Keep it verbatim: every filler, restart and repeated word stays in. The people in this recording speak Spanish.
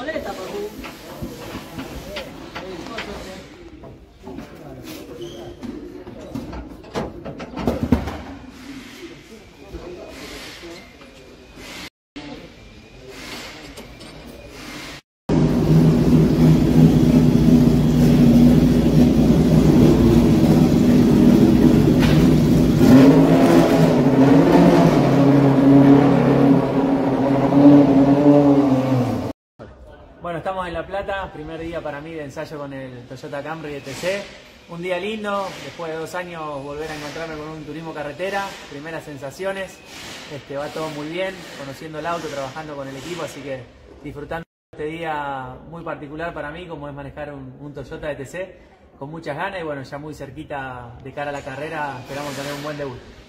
boleta, papu. Bueno, estamos en La Plata, primer día para mí de ensayo con el Toyota Camry E T C. Un día lindo, después de dos años volver a encontrarme con un turismo carretera, primeras sensaciones, este, va todo muy bien, conociendo el auto, trabajando con el equipo, así que disfrutando este día muy particular para mí, como es manejar un, un Toyota E T C, con muchas ganas y bueno, ya muy cerquita de cara a la carrera, esperamos tener un buen debut.